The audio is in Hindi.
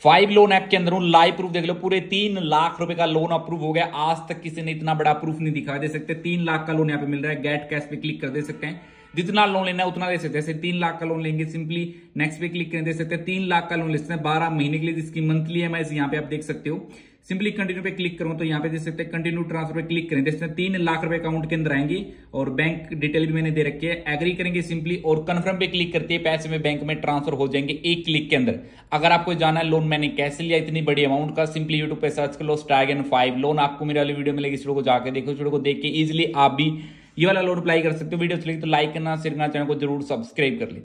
5 लोन ऐप के अंदर हूं, लाइव प्रूफ देख लो, पूरे 3 लाख रुपए का लोन अप्रूव हो गया। आज तक किसी ने इतना बड़ा प्रूफ नहीं दिखा। दे सकते 3 लाख का लोन यहाँ पे मिल रहा है। गेट कैश पे क्लिक कर दे सकते हैं, जितना लोन लेना है उतना दे सकते हैं। जैसे 3 लाख का लोन लेंगे, सिंपली नेक्स्ट पे क्लिक करें, दे सकते हैं 3 लाख का लोन ले सकते हैं 12 महीने के लिए, जिसकी मंथली EMI यहाँ पे आप देख सकते हो। सिंपली कंटिन्यू पे क्लिक करूं तो यहाँ पे देख सकते हैं कंटिन्यू ट्रांसफर पे क्लिक करें, देखते हैं 3 लाख रुपए अकाउंट के अंदर आएंगे और बैंक डिटेल भी मैंने दे रखी है। एग्री करेंगे सिंपली और कंफर्म पे क्लिक करते हैं, पैसे में बैंक में ट्रांसफर हो जाएंगे 1 क्लिक के अंदर। अगर आपको जाना है लोन मैंने कैसे लिया इतनी बड़ी अमाउंट का, सिंपली यूट्यूब पे सर्च कर लो स्टारगन 5 लोन, आपको मेरे वाली वीडियो मिलेगी। इस वीडियो को जाकर देखो, इस वीडियो को देख के इजिली आप भी ये वाला लोन अप्लाई कर सकते हो। वीडियो अच्छी लगी तो लाइक करना, शेयर करना, चैनल को जरूर सब्सक्राइब कर ले।